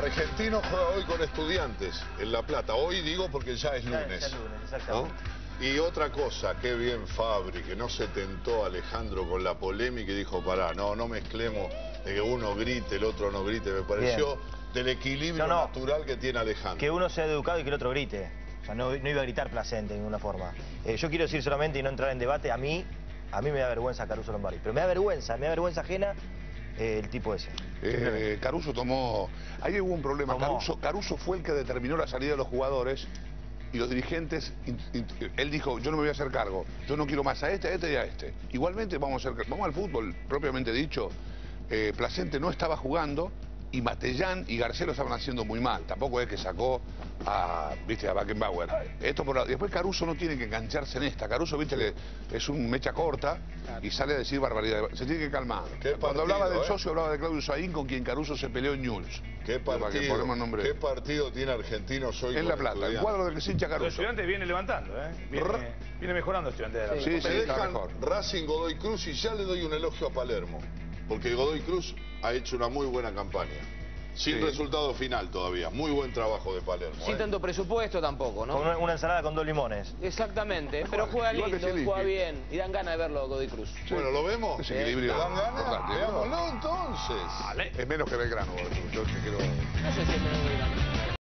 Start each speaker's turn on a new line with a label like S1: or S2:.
S1: Argentino juega hoy con Estudiantes en La Plata. Hoy digo porque ya es lunes.
S2: Ya es lunes, exactamente.
S1: ¿No? Y otra cosa, qué bien Fabri, que no se tentó Alejandro con la polémica y dijo, pará, no mezclemos de que uno grite, el otro no grite. Me pareció del equilibrio natural que tiene Alejandro.
S2: Que uno sea educado y que el otro grite. O sea, no iba a gritar Placente de ninguna forma. Yo quiero decir solamente y no entrar en debate, a mí me da vergüenza Caruso Lombardi. Pero me da vergüenza ajena el tipo ese.
S3: Caruso tomó... Ahí hubo un problema. Caruso fue el que determinó la salida de los jugadores y los dirigentes. Él dijo, yo no me voy a hacer cargo. Yo no quiero más a este y a este. Igualmente vamos al fútbol propiamente dicho. Placente no estaba jugando y Matellán y Garcelo estaban haciendo muy mal. Tampoco es que sacó a Beckenbauer. Después Caruso no tiene que engancharse en esta. Caruso, viste, es un mecha corta y sale a decir barbaridad. Se tiene que calmar. Cuando hablaba del socio, hablaba de Claudio Saín, con quien Caruso se peleó en Newell's.
S1: ¿Qué partido tiene Argentinos hoy?
S3: En La Plata, el cuadro del que se hincha Caruso.
S4: Los Estudiantes viene levantando, viene mejorando Estudiantes de La Plata.
S1: Sí, me dejan Racing, Godoy Cruz y ya le doy un elogio a Palermo. Porque Godoy Cruz ha hecho una muy buena campaña. Sin resultado final todavía. Muy buen trabajo de Palermo.
S5: Sin tanto presupuesto tampoco, ¿no?
S2: Con una ensalada con 2 limones.
S5: Exactamente, pero juega lindo, juega bien. Y dan ganas de verlo Godoy Cruz.
S1: Sí. Bueno, ¿lo vemos?
S3: Es equilibrio.
S1: ¿Dan ganas? Veámoslo entonces.
S3: Es menos que Belgrano, Godoy Cruz. Yo te quiero...
S5: No sé si es menos Belgrano.